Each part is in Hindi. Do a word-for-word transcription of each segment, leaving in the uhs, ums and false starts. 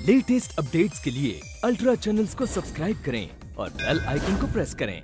लेटेस्ट अपडेट्स के लिए अल्ट्रा चैनल्स को सब्सक्राइब करें और बेल आइकन को प्रेस करें।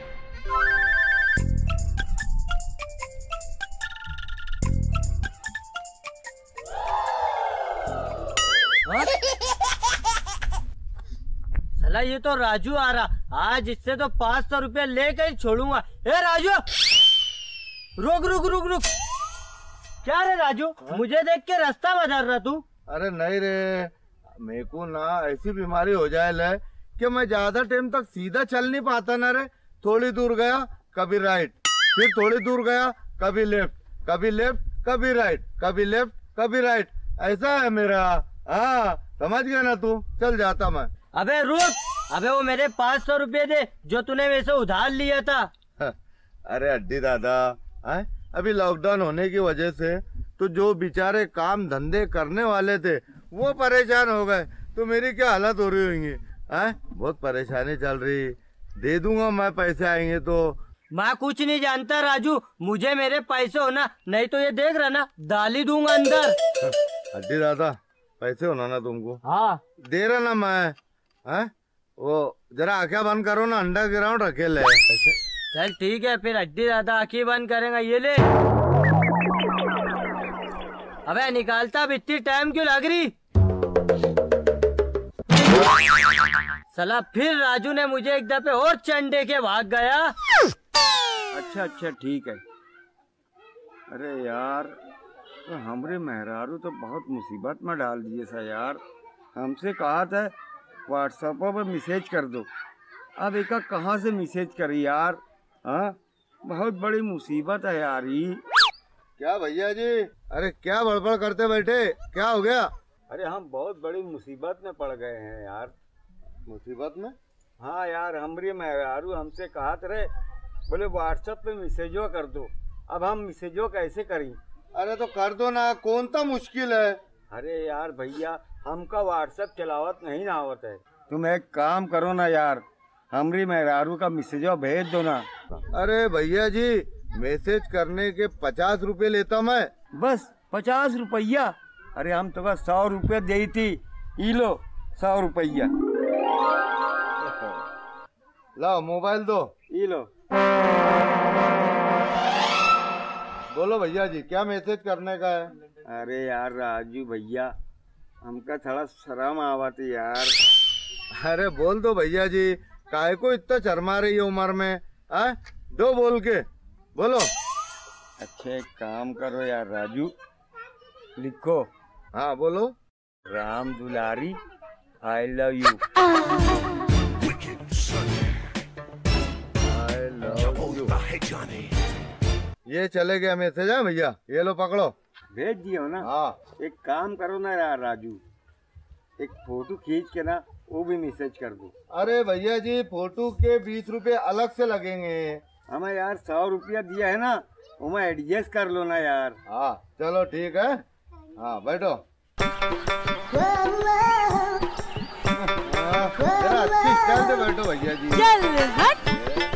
साला ये तो राजू आ रहा, आज इससे तो पाँच सौ रुपया लेकर ही छोड़ूंगा। ए राजू, रुक रुक रुक रुक। क्या रे राजू, मुझे देख के रास्ता बदल रहा तू? अरे नहीं रे, मेरे को ना ऐसी बीमारी हो जाए ले कि मैं ज्यादा टाइम तक सीधा चल नहीं पाता ना रे। थोड़ी दूर गया कभी राइट, फिर थोड़ी दूर गया कभी लेफ्ट, कभी लेफ्ट कभी राइट, कभी लेफ्ट कभी राइट, ऐसा है मेरा। हाँ समझ गया ना तू, चल जाता मैं। अबे रुक, अबे वो मेरे पाँच सौ रुपये दे जो तूने मेरे से उधार लिया था। अरे अड्डी दादा, है अभी लॉकडाउन होने की वजह से तो जो बेचारे काम धंधे करने वाले थे वो परेशान हो गए, तो मेरी क्या हालत हो रही होंगी। हैं बहुत परेशानी चल रही। दे दूंगा मैं, पैसे आएंगे तो। मैं कुछ नहीं जानता राजू, मुझे मेरे पैसे होना, नहीं तो ये देख रहा ना दाली दूंगा अंदर। अड्डी दादा पैसे होना ना तुमको? हाँ दे रहा ना मैं। हैं वो जरा आंखें बंद करो ना, अंडरग्राउंड रखे ले। चल ठीक है, फिर अड्डी दादा आंखें बंद करेगा। ये ले। अबे निकालता, अब इतनी टाइम क्यों लग रही? साला फिर राजू ने मुझे एक दफे और चंडे के भाग गया। अच्छा अच्छा ठीक है। अरे यार तो हमरे मेहरारू तो बहुत मुसीबत में डाल दिए सा यार। हमसे कहा था व्हाट्सएप पर मैसेज कर दो, अब एक कहाँ से मैसेज करी यार। हाँ बहुत बड़ी मुसीबत है यार ये। क्या भैया जी, अरे क्या बड़बड़ करते बैठे, क्या हो गया? अरे हम बहुत बड़ी मुसीबत में पड़ गए हैं यार। मुसीबत में? हाँ यार, हमरे मेहरारू हमसे कहा रहे, बोले व्हाट्सएप पे मैसेजो कर दो। अब हम मैसेजो कैसे करें? अरे तो कर दो ना, कौन सा मुश्किल है। अरे यार भैया, हमका व्हाट्सएप चलावत नहीं ना आवत है। तुम एक काम करो ना यार, हमरी मेहरारू का मैसेजो भेज दो ना। अरे भैया जी, मैसेज करने के पचास रुपए लेता मैं। बस पचास रुपया? अरे हम तो बस सौ रुपया दी थी, ई लो सौ रुपया। लो मोबाइल दो, ई लो। बोलो भैया जी, क्या मैसेज करने का है? अरे यार राजू भैया, हमका थोड़ा शर्म आवत यार। अरे बोल दो भैया जी, काहे को इतना शर्मा रही है उम्र में? आ? दो बोल के बोलो। अच्छा एक काम करो यार राजू, लिखो। हाँ बोलो। Ram Dulari I love you. I love you. ये चले गया मैसेज है भैया, ये लो पकड़ो। भेज दियो ना? हाँ। एक काम करो ना यार राजू, एक फोटो खींच के ना वो भी मैसेज कर दो। अरे भैया जी, फोटो के बीस रुपए अलग से लगेंगे। हमें यार सौ रुपया दिया है ना, वो मैं एडजस्ट कर लो ना यार। हाँ चलो ठीक है। हाँ बैठो। जरा अच्छी ख्याल से बैठो भैया जी। चल हट।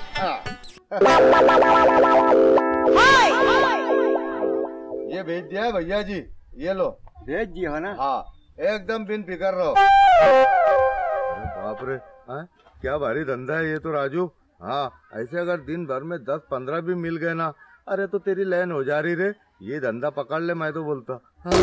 ये भेज दिया है भैया जी, ये लो। भेज दिया है ना? हाँ एकदम बिन फिकर रहो। अरे बाप रे, हाँ क्या भारी धंधा है ये तो राजू। हाँ ऐसे अगर दिन भर में दस पंद्रह भी मिल गए ना, अरे तो तेरी लाइन हो जा रही रे। ये धंधा पकड़ ले, मैं तो बोलता। हाँ।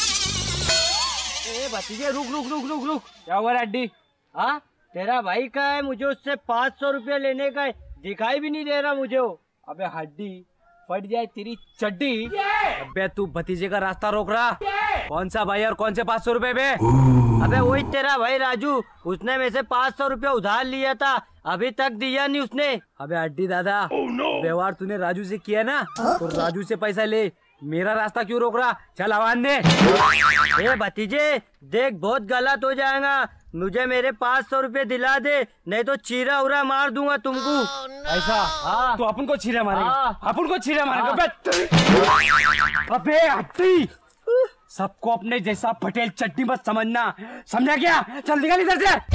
ए भतीजे रुक रुक रुक रुक रुक। क्या हुआ अड्डी? हाँ तेरा भाई का है, मुझे उससे पाँच सौ रुपया लेने का है, दिखाई भी नहीं दे रहा मुझे वो। अबे हड्डी फट जाए तेरी चड्डी। अबे तू भतीजे का रास्ता रोक रहा? कौन सा भाई और कौन से पाँच सौ रुपए बे? अबे वही तेरा भाई राजू, उसने मेरे से पाँच सौ रुपया उधार लिया था, अभी तक दिया नहीं उसने। अबे हड्डी दादा, व्यवहार तूने राजू से किया ना, तो राजू से पैसा ले, मेरा रास्ता क्यों रोक रहा? चल आवाज दे। ए भतीजे देख, बहुत गलत हो जाएगा, मुझे मेरे पाँच सौ रुपये दिला दे, नहीं तो चीरा उरा मार दूंगा तुमको। ऐसा? हाँ। तो अपन को चीरा मारेगा? हाँ। अपन को चीरा मारेगा? हाँ। अबे हड्डी, सबको अपने जैसा पटेल चट्टी मत समझना, समझा क्या? चल निकल इधर से।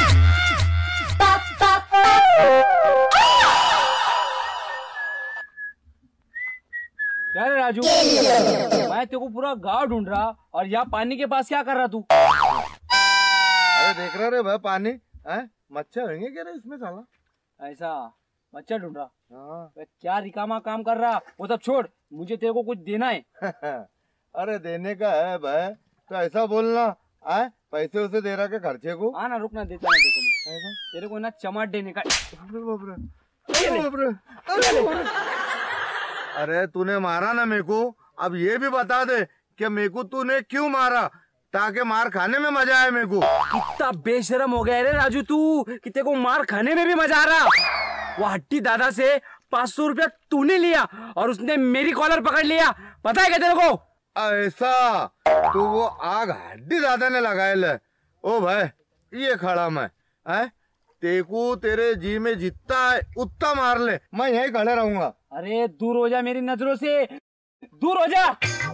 यार राजू, मैं तेरे को पूरा गाँव ढूंढ रहा और यहाँ पानी के पास क्या कर रहा तू? अरे देख रहा रे भाई पानी है, मच्छर होंगे क्या रे इसमें साला? ऐसा मच्छर ढूंढ रहा? हाँ। वे क्या रिकामा काम कर रहा, वो सब छोड़, मुझे तेरे को कुछ देना है। अरे देने का है भाई तो ऐसा बोलना, आए पैसे उसे दे रहा के खर्चे को। हाँ ना, रुकना, देता है तेरे को। तेरे को ना चमाट देने का। अरे बाप रे, अरे बाप रे, अरे बाप रे। अरे तूने मारा ना मेरे को, अब ये भी बता दे कि मेरे को तूने क्यों मारा, ताकि मार खाने में मजा आए मेरे को। कितना बेशरम हो गया रे राजू तू, कि तेरे को मार खाने में भी मजा आ रहा। वो हट्टी दादा से पाँच सौ रुपया तूने लिया और उसने मेरी कॉलर पकड़ लिया, पता है क्या तेरे को? ऐसा तो वो आग हड्डी दादा ने लगाए ले। ओ भाई ये खड़ा मैं है, तेको तेरे जी में जितना है उतना मार ले, मैं यहीं खड़े रहूंगा। अरे दूर हो जा मेरी नजरों से, दूर हो जा।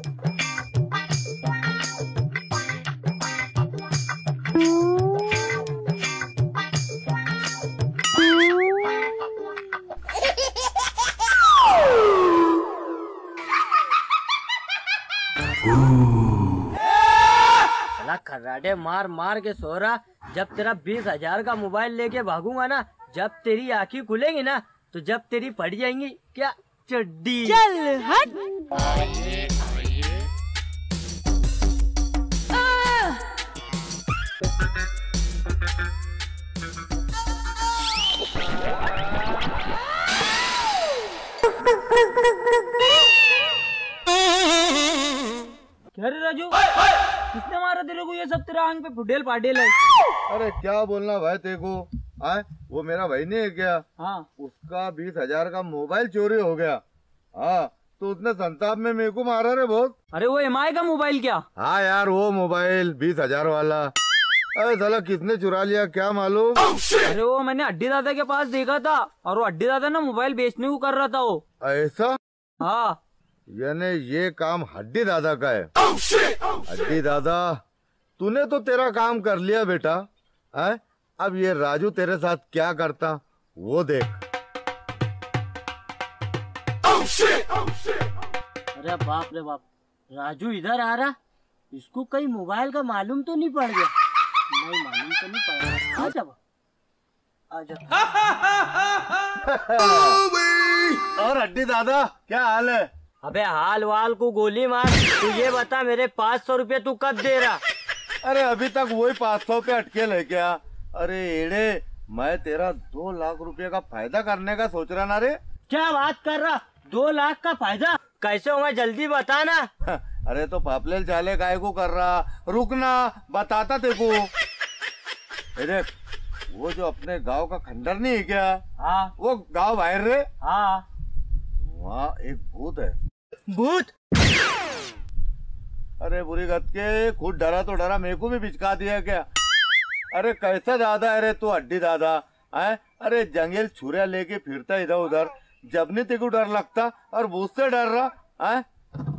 खर्राटे मार मार के सो रहा। जब तेरा बीस हजार का मोबाइल लेके भागूंगा ना, जब तेरी आंखें खुलेंगी ना, तो जब तेरी पड़ जाएंगी क्या चड्डी। चल हट। क्या रे राजू, किसने मारा तेरे को? ये सब तेरा आंख पे फुडेल पाडेल है। अरे क्या बोलना भाई तेको, आए वो मेरा भाई नहीं है क्या? हाँ। उसका बीस हजार का मोबाइल चोरी हो गया। हाँ तो उसने संताप में मेरे को मारा रे बहुत। अरे वो एम आई का मोबाइल क्या? हाँ यार वो मोबाइल बीस हजार वाला। अरे साला किसने चुरा लिया क्या मालूम। अरे वो मैंने अड्डी दादा के पास देखा था, और वो अड्डी दादा ना मोबाइल बेचने को कर रहा था वो। ऐसा? हाँ। यानी ये काम हड्डी दादा का है। हड्डी दादा तूने तो तेरा काम कर लिया बेटा, है? अब ये राजू तेरे साथ क्या करता वो देख। अरे बाप रे बाप, राजू इधर आ रहा, इसको कहीं मोबाइल का मालूम तो नहीं पड़ गया? नहीं मालूम तो नहीं पड़ गया। आजा आजा। और हड्डी दादा क्या हाल है? अबे हाल वाल को गोली मार, तू ये बता मेरे पाँच सौ रुपये तू कब दे रहा? अरे अभी तक वही पाँच सौ पे अटके ले क्या? अरे एड़े मैं तेरा दो लाख रुपए का फायदा करने का सोच रहा ना रे। क्या बात कर रहा? दो लाख का फायदा कैसे होगा, जल्दी बता ना। अरे तो पापलेल चाले काय को कर रहा, रुकना बताता तेरे को। देख वो जो अपने गांव का खंडर नहीं है क्या? हाँ। वो गांव बाहर रे। हाँ। वहाँ एक भूत है। भूत? अरे बुरी गत के, खुद डरा तो डरा, मेरे को भी बिचका दिया क्या? अरे कैसा दादा है रे तू हड्डी दादा है? अरे जंगल छुरिया लेके फिरता इधर उधर, जब नहीं तेको डर लगता और भूत से डर रहा है?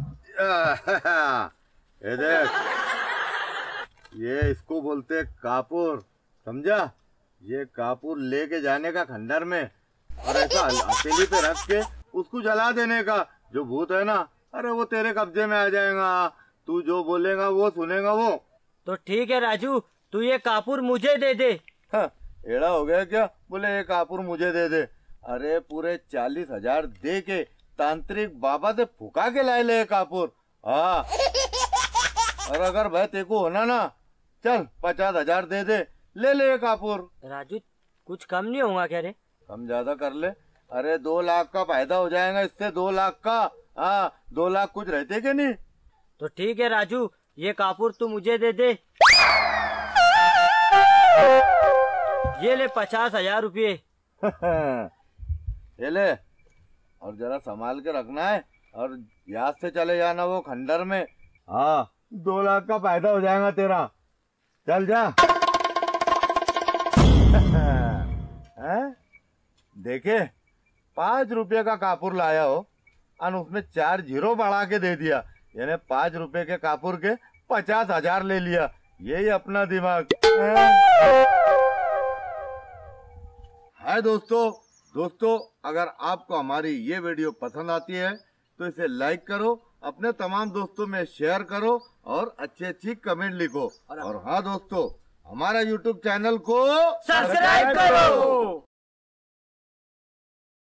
ये देख, ये इसको बोलते कापूर, समझा? ये कापूर लेके जाने का खंडर में और ऐसा हथेली पे रख के उसको जला देने का। जो भूत है ना, अरे वो तेरे कब्जे में आ जाएगा, तू जो बोलेगा वो सुनेगा वो। तो ठीक है राजू, तू ये कापूर मुझे दे दे। हाँ, एड़ा हो गया क्या? बोले ये कापूर मुझे दे दे। अरे पूरे चालीस हजार दे के तांत्रिक बाबा से फुका के लाए ले कापूर। हाँ, और अगर भाई तेको होना ना, चल पचास हजार दे दे, ले ले कापूर। राजू कुछ कम नहीं होगा क्या रे? कम ज्यादा कर ले। अरे दो लाख का फायदा हो जाएगा इससे, दो लाख का। हाँ, दो लाख कुछ रहते के नहीं। तो ठीक है राजू, ये कापूर तू मुझे दे दे। ये ले पचास हजार रुपये। ये ले, और जरा संभाल के रखना है और याद से चले जाना वो खंडर में। हाँ, दो लाख का फायदा हो जाएगा तेरा। चल जा। हैं? देखे पाँच रुपये का कापूर लाया हो और उसमें चार जीरो बढ़ा के दे दिया, यानी पाँच रुपए के कापूर के पचास हजार ले लिया। यही अपना दिमाग। हाय दोस्तों दोस्तों अगर आपको हमारी ये वीडियो पसंद आती है तो इसे लाइक करो, अपने तमाम दोस्तों में शेयर करो और अच्छी अच्छी कमेंट लिखो। और हाँ दोस्तों, हमारा यूट्यूब चैनल को सब्सक्राइब करो।